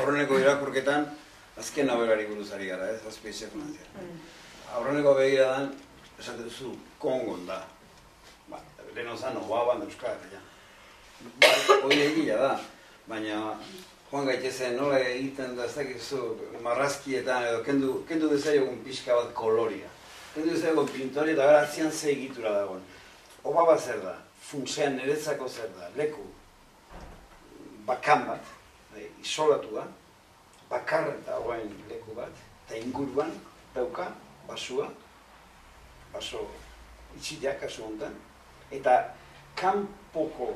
aurreneko irakurketan, azken nobelari buruz ari gara, ez, azpeize finanziar. Aurreneko begiradan, esaten duzu, Kongon da. Lehen ozan, obaban euskara, hori egia da, baina joan gaitezen nola egiten da, ez dakizu, marrazkietan edo kendu dezaiogun pixka bat koloria. Kendu dezaiogun pintori eta gara atzian ze egitura dagoen. Obaba zer da, funtsean niretzako zer da, leku bakan bat, isolatua, bakarren dagoen leku bat, eta inguruan dauka, basua, baso itxideak kasu honetan, eta kanpoko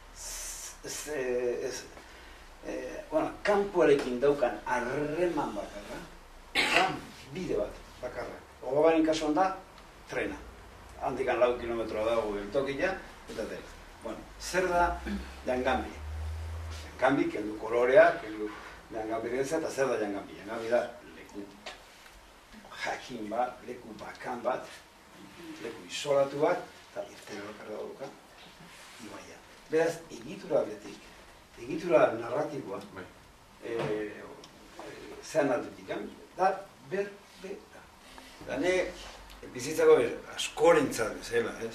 kanpoarekin daukan harreman bakarra, bide bat bakarra. Obabanin kasuan da, trena. Handikan 4 kilometroa dago geltokila, eta dela. Bueno, zer da Jangambi? Jangambi, kendu kolorea, kendu Jangambi geza, eta zer da Jangambi? Jangambi da leku jakin bat, leku bakan bat, leku isolatu bat, eta irtero bakarra dauka, ibaia. Beraz, egitura aldetik, egitura narratiboa, zean aldetik, da berbeta. Da ne, bizitzako askorentzat bezala, ez?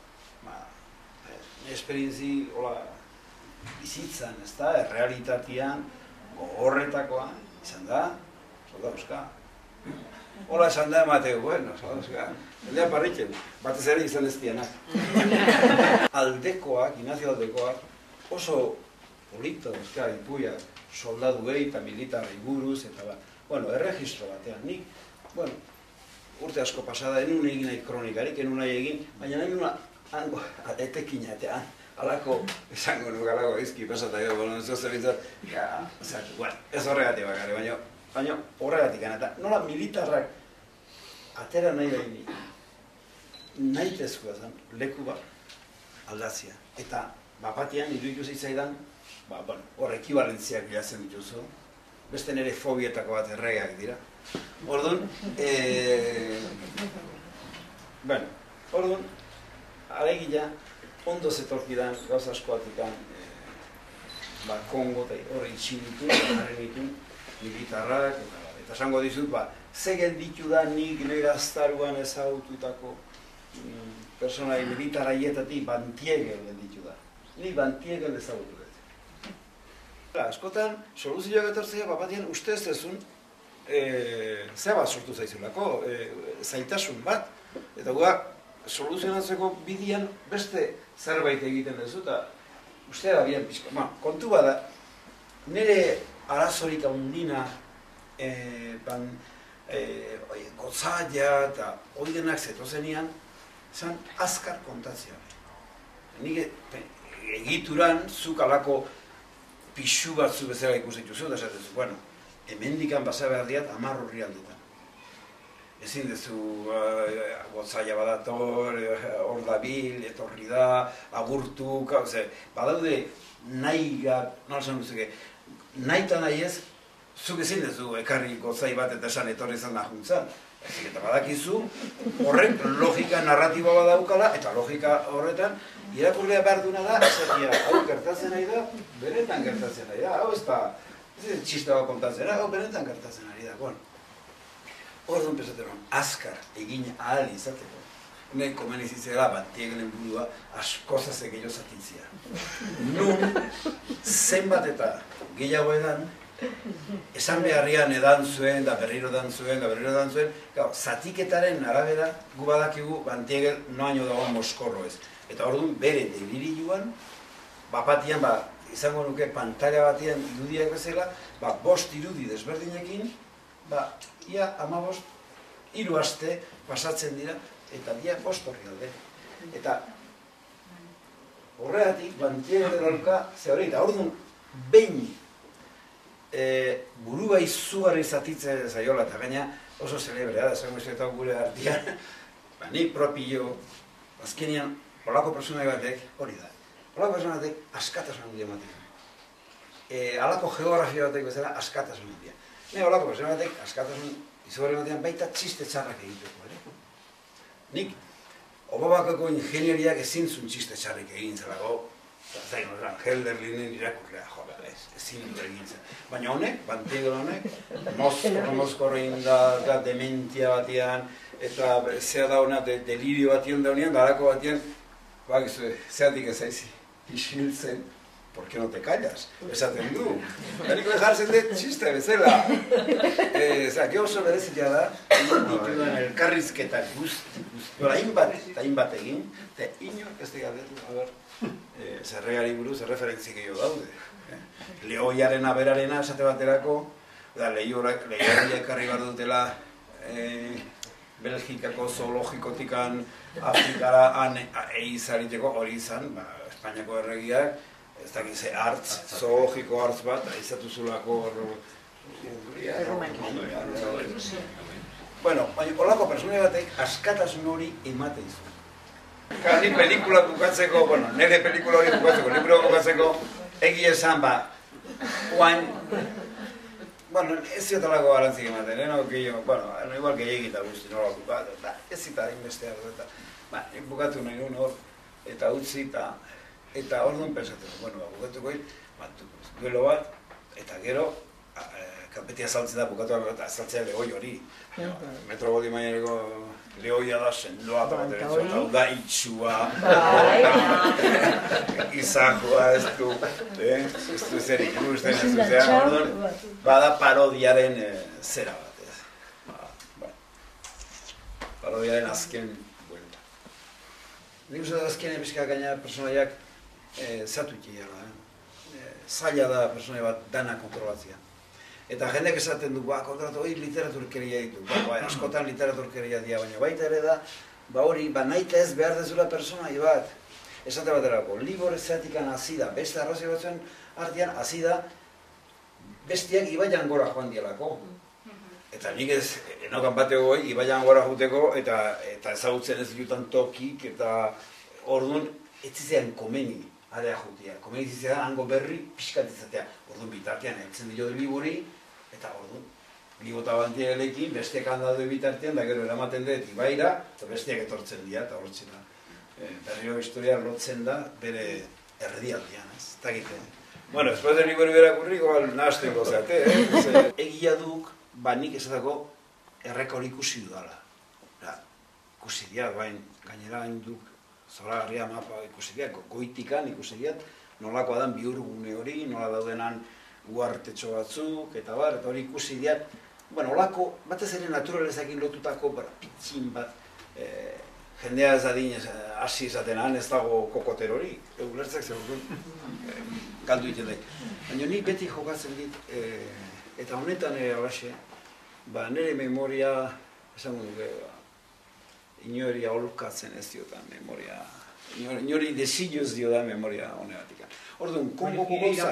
Ne esperientzi, bizitzan, ez da, errealitatean, gogorretakoa, izan da, solda euska. Hola esan da emateu, bueno, solda euska. Eldea parritzen, batez ere izan ez dianak. Aldekoak, Ignacio Aldekoak, oso polito euska, ipuiak, soldadu gehi eta militarrei buruz, eta bat. Bueno, erregistro batean, nik, bueno, urte asko pasada, enun egin nahi kronikarik, enun nahi egin, baina nahi nuna, hango, etekinatean, alako, esango nuk alako izki pasata edo, bueno, ez zebintzat, bueno, ez horregatik bakari, baina horregatik eta nola militarrak atera nahi behin, nahi tezkoa zen, leku bat, aldatzia. Eta, bapatian, iruditu zitzaidan, hor ekibalentziak bilatzen dituzu, beste nire fobietako bat erregeak dira. Orduan, alegia, ondo zetorkidan, gauza askoatikan, Kongo eta horre itxinitu, harren ditu, militarrak, eta esango dizut, ze gelditu da nik nire gaztaruan ezagututako personai militaraietatik Bantiegel gelditu da. Nik Bantiegel ezagutu dut. Askotan, soluzioak etortzea, bapatien ustez dezun, zea bat sortu zaizulako, zaitasun bat, eta guak soluzionatzeko bidian beste zerbait egiten duzu, eta ustea da bian pixka. Kontu bada, nire arazorik handina, gotzaia eta hori denak zetozenean, zan azkar kontatzea. Nik egituran, zuk alako pixu batzu bezala ikusten duzu, eta esaten zu, bueno, hemendikan basa behar diat 10 urri aldetan. Ezin dezu gotzaia badator, hor dabil, etorri da, agurtu, badaude nahi eta nahi ez, zuk ezin dezu ekarri gotzai bat eta esan etorri izan nahuntzan. Eta badakizu, horrek logika narratiba badaukala, eta logika horretan, irakurlea behar duna da, esatia, hau gertatzen nahi da, benetan gertatzen nahi da, hau ez da, ez txista bat kontatzen, hau benetan gertatzen nahi da, bueno. Orduan pesateron, azkar egin ahal izateko. Nei komenizitzela Bantiegelen burua askozazek gehiago zatitzia. Nun, zenbat eta gehiago edan, esan beharrian edan zuen, da berriro edan zuen, zatiketaren arabera gu badakigu Bantiegel noaino dagoen moskorro ez. Eta orduan bere debiriluan, bapatian, izango nuke pantalla batean irudiak bezala, 5 irudi desberdinekin, ia 15, 3 aste pasatzen dira, eta dia 5 horri alde. Eta horregatik, Bantiegel dauka, ze hori, eta orduan, behin burua izugarri zatitzen zaiola, eta gaina oso celebrea da, esango eta gure artian, ni propio, azkenean, holako persona batek, hori da, holako persona batek askatasun handia ematen. Halako geografia batek bezala askatasun handia. Holako persona batek askatasun izugarri ematean baita txiste txarrak egiteko, ere? Nik, Obabakako ingenieriak ezin zuen txiste txarrik egin zelako, zain horren, Helderlinen irakurrea, ezin du egintzen. Baina honek, Bantigel honek, mozkorrein da dementia batean, eta zea da hona delirio batean da honean, darako batean, zeatik ez aizi, isiltzen, ¿por qué no te callas? Esaten du. Ganiko jartzen dut txiste bezala. Gero oso berezitia da, ditudan elkarrizketak guzti, hainbat egin, eta inork ez galdetu, zerregari buruz erreferentzi gehiago daude. Lehoiaren aberarena esate baterako, lehoiak ekarri behar dutela Belgikako zoologikotikan Afrikara eizariteko hori izan, Espainiako erregiak, ez dakiz, zoologiko hartz bat, izatu zulako bueno, baina holako persone batek askatasun hori ematen zuen. Ni pelikula bukatzeko, nire pelikula hori bukatzeko, libro bukatzeko, egia esan, oain, ez ziotolako garantzik ematen, igual gehiagita guzti nolako, ez zita inbesteak, bukatu nahi nuen hor, eta utzi, eta hor duen pensatzen, bukatuko duelo bat, eta gero, kapetia saltzen da bukatu bat, saltzea lehoi hori. Metro Goldwyn Mayereko lehoia da sendoa, hau da itxua, izakoa, ez du zer ikusten, bada parodiaren zera bat. Parodiaren azken buelta. Nik uste da azken epizka gaina personaiak zatu ikiela. Zaila da personai bat dana kontrolatzea. Eta jendek esaten du, kontratu hori literaturkeria ditu. Askotan literaturkeria dira, baina baita ere da, hori, nahita ez behar dezula personai bat. Esate baterako, libor zeatikan hasi da, beste arrazio batzuen artean hasi da, bestiak ibaian gora joan dialako. Eta nik ez, enokan bateko goi, ibaian gora juteko, eta ezagutzen ez jutan tokik, eta orduan, ez zizean komeni, adea jutia. Komeni zizean hango berri, pixkat izatea. Orduan bitartean, etzen dio liburi, eta orduan, libota bantielekin, besteak handadu bitartean, da gero eramaten dut ibaira, eta besteak etortzen dira, eta horretzen da. Berriro historia lotzen da, bere erdialdean, ez? Eta egiten. Bueno, después de liburu berakurri, igual nahazten gozate, egia duk, nik esatako erreka hori ikusi dudala. Ikusi diat, gainera hain duk, zoragarria mapa ikusi diat, goitikan ikusi diat, nolakoa dan bihurgune hori, nola daudenan uartetxo batzuk, eta hori ikusi diat, olako, batez ere naturalezakin lotutako, pitxin bat, jendea ez adin hasi izaten ez dago kokoter hori, ulertzak zer galdu iten daik. Baina nik beti jokatzen dit, eta honetan ere alaxe, nire memoria, esango duke, inori aholkatzen ez diotan memoria, inori desilloz dio da memoria honegatik. Orduan, Kongoko gauzak,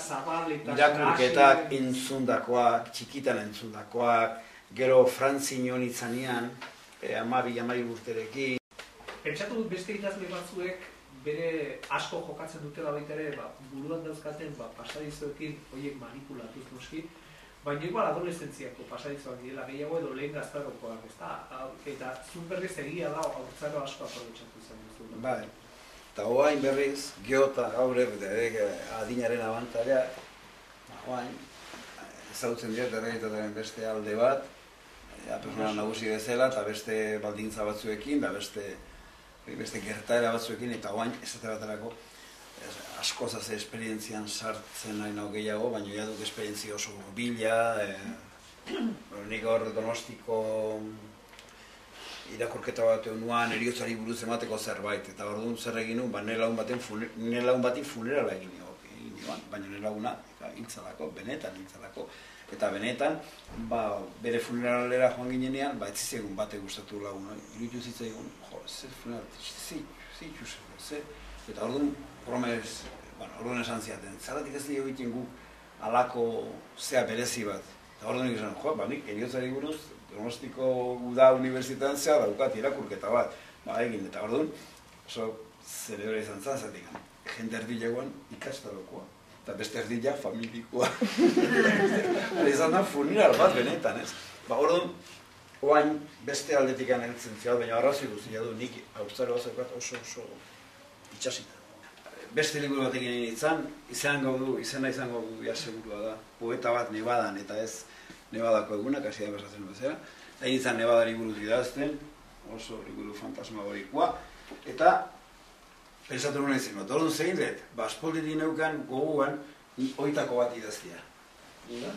irakurketak entzundakoak, txikitan entzundakoak, gero Frantzinon itzanean, 12 urterekin. Pentsatu dut beste idazle batzuek bere asko jokatzen dutela baita ere, buruan dauzkaten pasadizoekin horiek manipulatuz noski, baina igual adolescentziako pasadizoak direla gehiago edo lehen gaztarokoak, ezta? Eta zun berriz egia da haurtzaro asko aprobetxatu zen duzu. Bai, eta oain berriz, geota gaur adinaren abantaileak, oain, ezagutzen dira errealitatearen beste alde bat, persona nagusi bezala, eta beste baldintza batzuekin, beste gertaera batzuekin, eta oain, esate baterako, askoz haze esperientzian sartzen nahi nau gehiago, baina ja duk esperientzia oso bila, nik hor Donostiko irakurketa bat nuan heriotzari buruz emateko zerbait, eta orduan zer egin nuen, nire lagun bati funerala egin nioan, baina nire laguna hiltzalako, benetan hiltzalako. Eta benetan, bere funeralera joan ginenean, ez zizegun batek gustatu laguna. Iruditu zitzaigun, zer funeral, ze, eta orduan, orduan esan ziaten, zaratik ez dira egiten guk alako zea berezi bat. Eta orduan nik esan, nik heriotzari buruz, Donostiko Uda Unibertsitatean zea daukat irakurketa bat. Egin, eta orduan, oso zerebra izan zan, zatik, jende erdilegoan ikastarokoa. Eta beste erdila familikoa. Izan da funeral bat benetan, ez? Orduan, oain beste aldetik heltzen ziat, baina arrazoi guztia du nik haurtzaro bat oso itxasita. beste liburu batekin egin izango du ja segurua da. Poeta bat Nevadan eta ez Nevadako egunak, hasi da besatzen bezala. Egin izan Nevadari buruz idazten, oso liburu fantasmagorikoa. Eta pensatu nuen izan, orduan zein dut, aspaldi neukan gogoan oitako bat idaztia. Ina?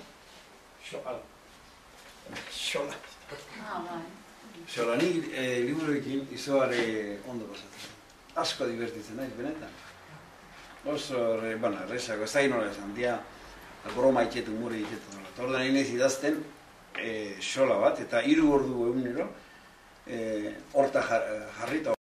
Xola. Xola, nik liburuekin izoare ondo pasatzen. Asko divertitzen naiz, benetan. Oso, errezako, ez da inola esan, dia, broma itxetu, humore itxetu. Orduan egin ez idazten, xola bat, eta 3 ordu egunero, horta jarrita